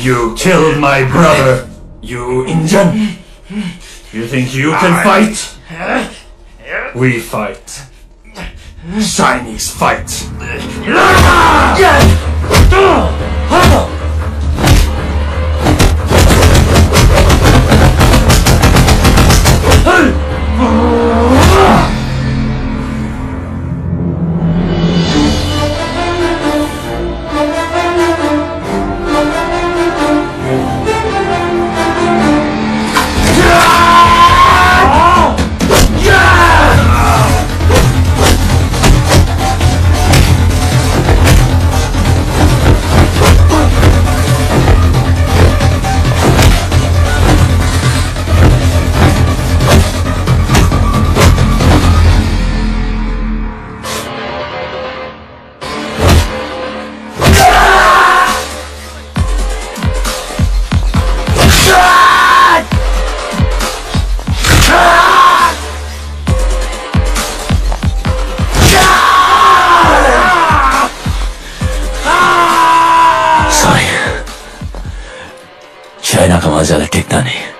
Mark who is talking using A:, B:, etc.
A: You killed my brother, you Indian. You think you can fight? We fight. Chinese fight. Sorry. China का मजा ठीक था नहीं.